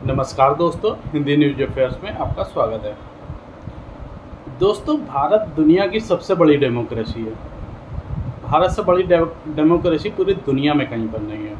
नमस्कार दोस्तों, Hindi news affairs में आपका स्वागत है। दोस्तों, भारत दुनिया की सबसे बड़ी डेमोक्रेसी है। भारत से बड़ी डेमोक्रेसी पूरी दुनिया में कहीं पर नहीं है।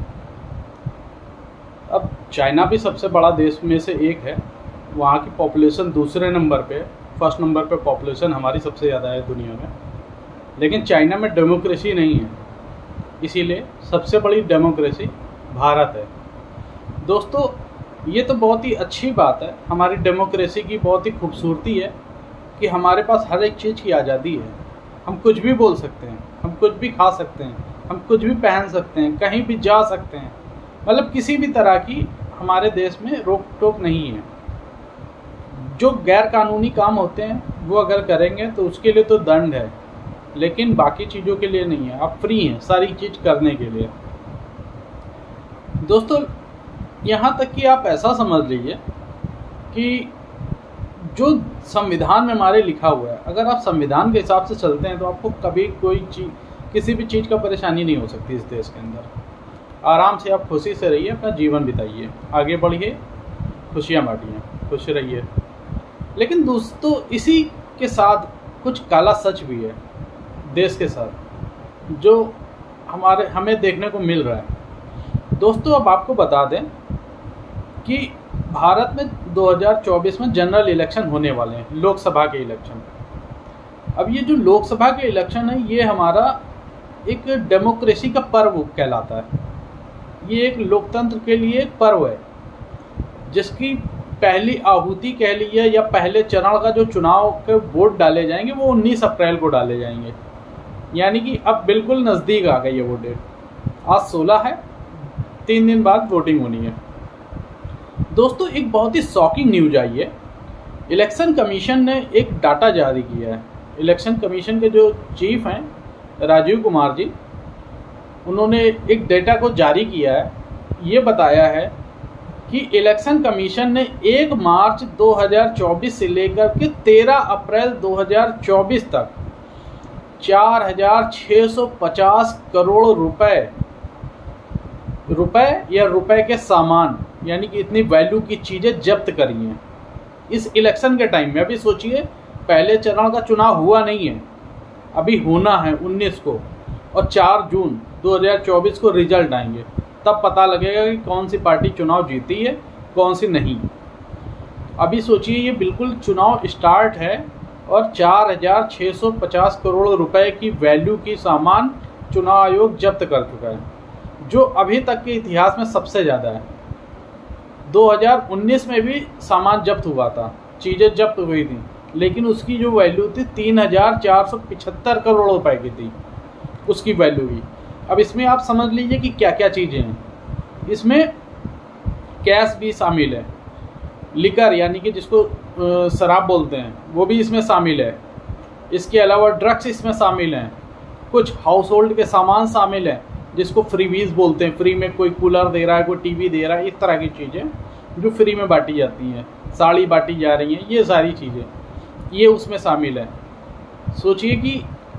अब चाइना भी सबसे बड़ा देश में से एक है। वहाँ की पॉपुलेशन दूसरे नंबर पे, फर्स्ट नंबर पे पॉपुलेशन हमारी सबसे ज़्यादा है दुनिया में। लेकिन चाइना में डेमोक्रेसी नहीं है, इसीलिए सबसे बड़ी डेमोक्रेसी भारत है। दोस्तों, ये तो बहुत ही अच्छी बात है। हमारी डेमोक्रेसी की बहुत ही खूबसूरती है कि हमारे पास हर एक चीज़ की आज़ादी है। हम कुछ भी बोल सकते हैं, हम कुछ भी खा सकते हैं, हम कुछ भी पहन सकते हैं, कहीं भी जा सकते हैं। मतलब किसी भी तरह की हमारे देश में रोक टोक नहीं है। जो गैर कानूनी काम होते हैं वो अगर करेंगे तो उसके लिए तो दंड है, लेकिन बाकी चीज़ों के लिए नहीं है। आप फ्री हैं सारी चीज़ करने के लिए। दोस्तों, यहाँ तक कि आप ऐसा समझ लीजिए कि जो संविधान में हमारे लिखा हुआ है, अगर आप संविधान के हिसाब से चलते हैं तो आपको कभी कोई चीज़, किसी भी चीज़ का परेशानी नहीं हो सकती इस देश के अंदर। आराम से आप खुशी से रहिए, अपना जीवन बिताइए, आगे बढ़िए, खुशियाँ बांटिए, खुश रहिए। लेकिन दोस्तों, इसी के साथ कुछ काला सच भी है देश के साथ, जो हमें देखने को मिल रहा है। दोस्तों, अब आपको बता दें कि भारत में 2024 में जनरल इलेक्शन होने वाले हैं, लोकसभा के इलेक्शन। अब ये जो लोकसभा के इलेक्शन है, ये हमारा एक डेमोक्रेसी का पर्व कहलाता है। ये एक लोकतंत्र के लिए एक पर्व है, जिसकी पहली आहुति कह लीजिए या पहले चरण का जो चुनाव के वोट डाले जाएंगे वो 19 अप्रैल को डाले जाएंगे। यानी कि अब बिल्कुल नज़दीक आ गई है वो डेट। आज 16 है, 3 दिन बाद वोटिंग होनी है। दोस्तों, एक बहुत ही शॉकिंग न्यूज आई है। इलेक्शन कमीशन ने एक डाटा जारी किया है। इलेक्शन कमीशन के जो चीफ हैं राजीव कुमार जी, उन्होंने एक डेटा को जारी किया है। ये बताया है कि इलेक्शन कमीशन ने 1 मार्च 2024 से लेकर के 13 अप्रैल 2024 तक 4,650 करोड़ रुपए के सामान, यानी कि इतनी वैल्यू की चीज़ें जब्त करी हैं इस इलेक्शन के टाइम में। अभी सोचिए, पहले चरण का चुनाव हुआ नहीं है, अभी होना है 19 को, और 4 जून 2024 को रिजल्ट आएंगे। तब पता लगेगा कि कौन सी पार्टी चुनाव जीती है, कौन सी नहीं। अभी सोचिए, ये बिल्कुल चुनाव स्टार्ट है और 4,650 करोड़ रुपए की वैल्यू की सामान चुनाव आयोग जब्त कर चुका है, जो अभी तक के इतिहास में सबसे ज़्यादा है। 2019 में भी सामान जब्त हुआ था, चीज़ें जब्त हुई थी, लेकिन उसकी जो वैल्यू थी 3,475 करोड़ रुपए की थी, उसकी वैल्यू भी। अब इसमें आप समझ लीजिए कि क्या क्या चीज़ें हैं। इसमें कैश भी शामिल है, लिकर यानी कि जिसको शराब बोलते हैं वो भी इसमें शामिल है। इसके अलावा ड्रग्स इसमें शामिल हैं, कुछ हाउस होल्ड के सामान शामिल हैं जिसको फ्रीवीज बोलते हैं। फ्री में कोई कूलर दे रहा है, कोई टीवी दे रहा है, इस तरह की चीज़ें जो फ्री में बांटी जाती हैं, साड़ी बांटी जा रही हैं, ये सारी चीज़ें ये उसमें शामिल है। सोचिए कि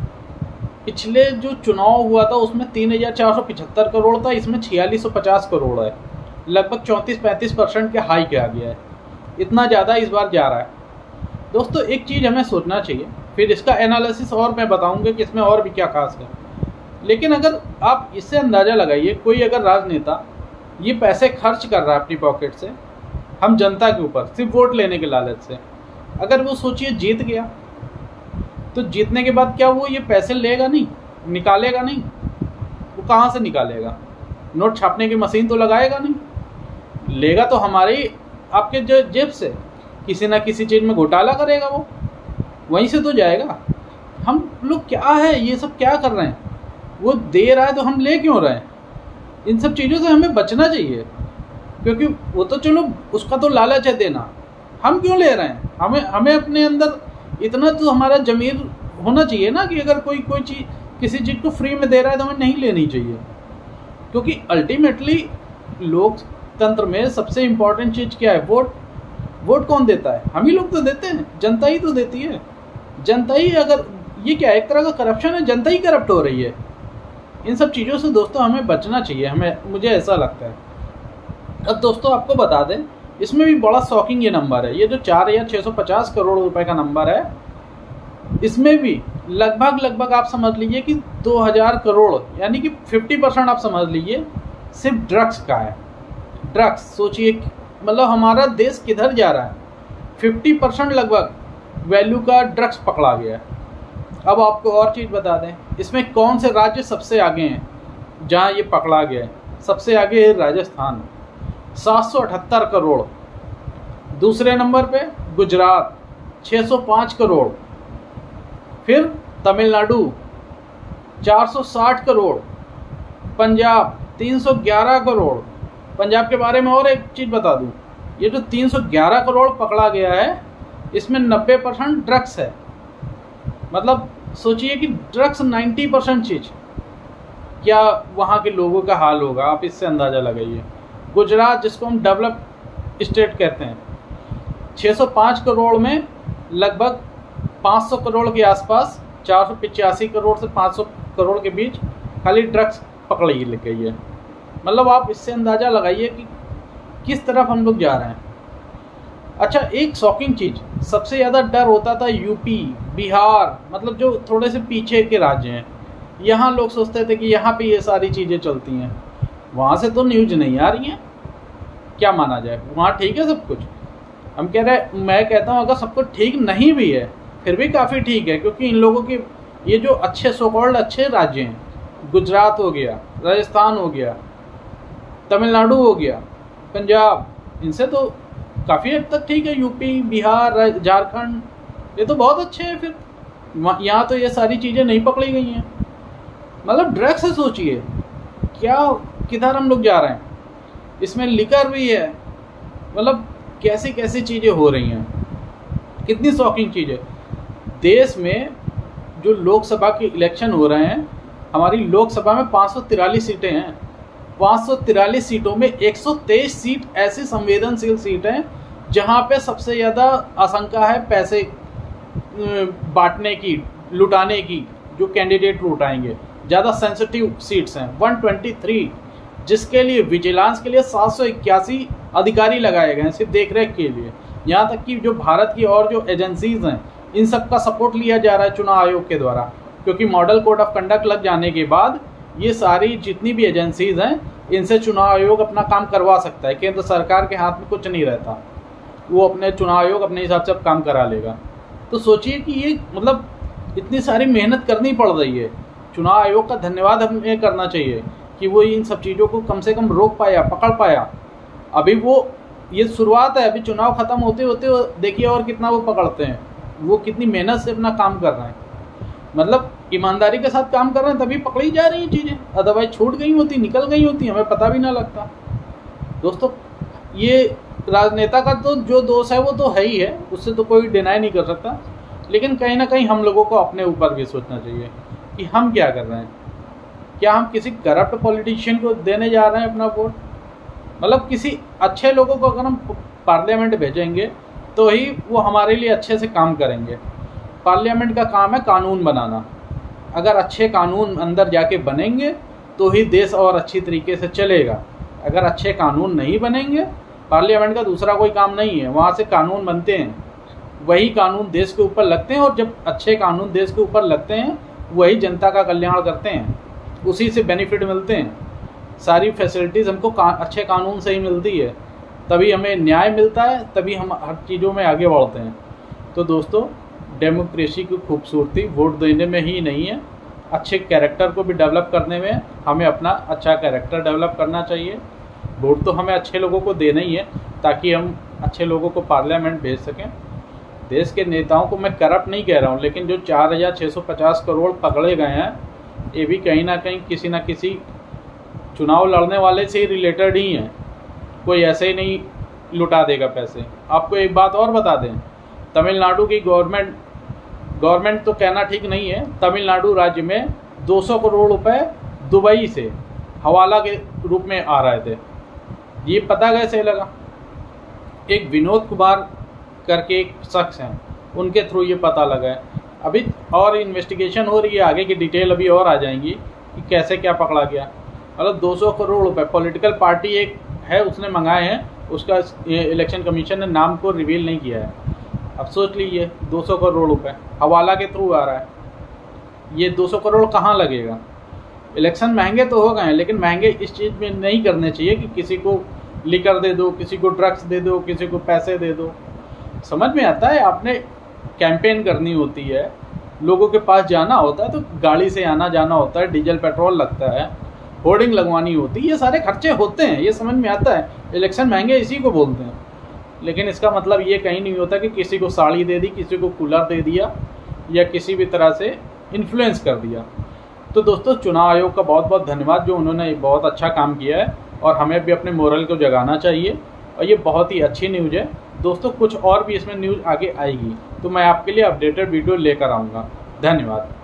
पिछले जो चुनाव हुआ था उसमें 3,475 करोड़ था, इसमें 4,650 करोड़ है। लगभग 34-35% के हाइक आ गया है। इतना ज़्यादा इस बार जा रहा है। दोस्तों, एक चीज़ हमें सोचना चाहिए, फिर इसका एनालिसिस और मैं बताऊंगा कि इसमें और भी क्या खास है। लेकिन अगर आप इससे अंदाज़ा लगाइए, कोई अगर राजनेता ये पैसे खर्च कर रहा है अपनी पॉकेट से हम जनता के ऊपर सिर्फ वोट लेने के लालच से, अगर वो सोचिए जीत गया तो जीतने के बाद क्या वो ये पैसे लेगा नहीं, निकालेगा नहीं? वो कहाँ से निकालेगा? नोट छापने की मशीन तो लगाएगा नहीं, लेगा तो हमारे आपके जो जेब से किसी ना किसी चीज़ में घोटाला करेगा, वो वहीं से तो जाएगा। हम लोग क्या है, ये सब क्या कर रहे हैं? वो दे रहा है तो हम ले क्यों रहे हैं? इन सब चीज़ों से हमें बचना चाहिए, क्योंकि वो तो चलो उसका तो लालच है देना, हम क्यों ले रहे हैं? हमें अपने अंदर इतना तो हमारा ज़मीर होना चाहिए ना कि अगर कोई चीज़ किसी चीज़ को फ्री में दे रहा है तो हमें नहीं लेनी चाहिए। क्योंकि अल्टीमेटली लोकतंत्र में सबसे इम्पोर्टेंट चीज़ क्या है? वोट कौन देता है? हम ही लोग तो देते हैं, जनता ही तो देती है। जनता ही, अगर ये क्या एक तरह का करप्शन है, जनता ही करप्ट हो रही है। इन सब चीज़ों से दोस्तों हमें बचना चाहिए, मुझे ऐसा लगता है। अब दोस्तों आपको बता दें इसमें भी बड़ा शॉकिंग ये नंबर है, ये जो 4,650 करोड़ रुपए का नंबर है, इसमें भी लगभग आप समझ लीजिए कि 2,000 करोड़ यानी कि 50% आप समझ लीजिए सिर्फ ड्रग्स का है। ड्रग्स सोचिए, मतलब हमारा देश किधर जा रहा है। 50% लगभग वैल्यू का ड्रग्स पकड़ा गया है। अब आपको और चीज़ बता दें, इसमें कौन से राज्य सबसे आगे हैं जहां ये पकड़ा गया है। सबसे आगे है राजस्थान, 778 करोड़। दूसरे नंबर पे गुजरात, 605 करोड़। फिर तमिलनाडु, 460 करोड़। पंजाब, 311 करोड़। पंजाब के बारे में और एक चीज़ बता दूं, ये जो 311 करोड़ पकड़ा गया है, इसमें 90% ड्रग्स है। मतलब सोचिए कि ड्रग्स 90% चीज़, क्या वहाँ के लोगों का हाल होगा, आप इससे अंदाज़ा लगाइए। गुजरात, जिसको हम डेवलप स्टेट कहते हैं, 605 करोड़ में लगभग 500 करोड़ के आसपास, 485 करोड़ से 500 करोड़ के बीच खाली ड्रग्स पकड़ी गई है। मतलब आप इससे अंदाज़ा लगाइए कि किस तरफ हम लोग जा रहे हैं। अच्छा, एक शॉकिंग चीज़, सबसे ज़्यादा डर होता था यूपी, बिहार, मतलब जो थोड़े से पीछे के राज्य हैं। यहाँ लोग सोचते थे कि यहाँ पे ये सारी चीज़ें चलती हैं, वहाँ से तो न्यूज नहीं आ रही हैं, क्या माना जाए, वहाँ ठीक है सब कुछ। हम कह रहे, मैं कहता हूँ अगर सब कुछ ठीक नहीं भी है फिर भी काफ़ी ठीक है, क्योंकि इन लोगों के ये जो अच्छे सो कॉल्ड अच्छे राज्य हैं, गुजरात हो गया, राजस्थान हो गया, तमिलनाडु हो गया, पंजाब, इनसे तो काफ़ी हद तक ठीक है। यूपी, बिहार, झारखंड, ये तो बहुत अच्छे हैं। फिर यहाँ तो ये सारी चीज़ें नहीं पकड़ी गई हैं। मतलब ड्रग्स से सोचिए क्या, किधर हम लोग जा रहे हैं। इसमें लिकर भी है, मतलब कैसी कैसी चीज़ें हो रही हैं, कितनी शॉकिंग चीज़ है। देश में जो लोकसभा के इलेक्शन हो रहे हैं, हमारी लोकसभा में 543 सीटें हैं। 543 सीटों में 123 सीट ऐसी संवेदनशील सीट हैं जहां पे सबसे ज़्यादा आशंका है पैसे बांटने की, लुटाने की, जो कैंडिडेट लुटाएंगे। ज़्यादा सेंसिटिव सीट्स हैं 123, जिसके लिए विजिलेंस के लिए 781 अधिकारी लगाए गए हैं सिर्फ देख रेख के लिए। यहाँ तक कि जो भारत की और जो एजेंसीज हैं, इन सब का सपोर्ट लिया जा रहा है चुनाव आयोग के द्वारा, क्योंकि मॉडल कोड ऑफ कंडक्ट लग जाने के बाद ये सारी जितनी भी एजेंसीज हैं, इनसे चुनाव आयोग अपना काम करवा सकता है। केंद्र सरकार के हाथ में कुछ नहीं रहता, वो अपने चुनाव आयोग अपने हिसाब से काम करा लेगा। तो सोचिए कि ये मतलब इतनी सारी मेहनत करनी पड़ रही है। चुनाव आयोग का धन्यवाद हमें करना चाहिए कि वो इन सब चीज़ों को कम से कम रोक पाया, पकड़ पाया। अभी वो ये शुरुआत है, अभी चुनाव ख़त्म होते होते देखिए और कितना वो पकड़ते हैं, वो कितनी मेहनत से अपना काम कर रहे हैं। मतलब ईमानदारी के साथ काम कर रहे हैं, तभी पकड़ी जा रही हैं चीज़ें, अदरवाइज छूट गई होती, निकल गई होती, हमें पता भी ना लगता। दोस्तों, ये राजनेता का तो जो दोष है वो तो है ही है, उससे तो कोई डिनाई नहीं कर सकता, लेकिन कहीं ना कहीं हम लोगों को अपने ऊपर भी सोचना चाहिए कि हम क्या कर रहे हैं। क्या हम किसी करप्ट पॉलिटिशियन को देने जा रहे हैं अपना वोट? मतलब किसी अच्छे लोगों को अगर हम पार्लियामेंट भेजेंगे तो ही वो हमारे लिए अच्छे से काम करेंगे। पार्लियामेंट का काम है कानून बनाना। अगर अच्छे कानून अंदर जाके बनेंगे तो ही देश और अच्छी तरीके से चलेगा। अगर अच्छे कानून नहीं बनेंगे, पार्लियामेंट का दूसरा कोई काम नहीं है, वहाँ से कानून बनते हैं, वही कानून देश के ऊपर लगते हैं, और जब अच्छे कानून देश के ऊपर लगते हैं वही जनता का कल्याण करते हैं, उसी से बेनिफिट मिलते हैं। सारी फैसिलिटीज़ हमको अच्छे कानून से ही मिलती है, तभी हमें न्याय मिलता है, तभी हम हर चीज़ों में आगे बढ़ते हैं। तो दोस्तों, डेमोक्रेसी की खूबसूरती वोट देने में ही नहीं है, अच्छे कैरेक्टर को भी डेवलप करने में। हमें अपना अच्छा कैरेक्टर डेवलप करना चाहिए। वोट तो हमें अच्छे लोगों को देना ही है ताकि हम अच्छे लोगों को पार्लियामेंट भेज सकें। देश के नेताओं को मैं करप्ट नहीं कह रहा हूँ, लेकिन जो 4,650 करोड़ पकड़े गए हैं, ये भी कहीं ना कहीं किसी न किसी चुनाव लड़ने वाले से ही रिलेटेड ही हैं। कोई ऐसे ही नहीं लुटा देगा पैसे। आपको एक बात और बता दें, तमिलनाडु की गवर्नमेंट तो कहना ठीक नहीं है, तमिलनाडु राज्य में 200 करोड़ रुपए दुबई से हवाला के रूप में आ रहे थे। ये पता कैसे लगा? एक विनोद कुमार करके एक शख्स हैं, उनके थ्रू ये पता लगा है। अभी और इन्वेस्टिगेशन हो रही है, आगे की डिटेल अभी और आ जाएंगी कि कैसे क्या पकड़ा गया। मतलब 200 करोड़ रुपए पॉलिटिकल पार्टी एक है, उसने मंगाए हैं उसका इलेक्शन कमीशन ने नाम को रिवील नहीं किया है। अब सोच लीजिए 200 करोड़ रुपए हवाला के थ्रू आ रहा है। ये 200 करोड़ कहाँ लगेगा? इलेक्शन महंगे तो हो गए हैं, लेकिन महंगे इस चीज़ में नहीं करने चाहिए कि किसी को लिकर दे दो, किसी को ड्रग्स दे दो, किसी को पैसे दे दो। समझ में आता है, आपने कैंपेन करनी होती है, लोगों के पास जाना होता है, तो गाड़ी से आना जाना होता है, डीजल पेट्रोल लगता है, होर्डिंग लगवानी होती है, ये सारे खर्चे होते हैं, ये समझ में आता है। इलेक्शन महंगे इसी को बोलते हैं। लेकिन इसका मतलब ये कहीं नहीं होता कि किसी को साड़ी दे दी, किसी को कूलर दे दिया या किसी भी तरह से इन्फ्लुएंस कर दिया। तो दोस्तों, चुनाव आयोग का बहुत बहुत धन्यवाद, जो उन्होंने बहुत अच्छा काम किया है और हमें भी अपने मोरल को जगाना चाहिए। और ये बहुत ही अच्छी न्यूज़ है दोस्तों। कुछ और भी इसमें न्यूज़ आगे आएगी तो मैं आपके लिए अपडेटेड वीडियो लेकर आऊँगा। धन्यवाद।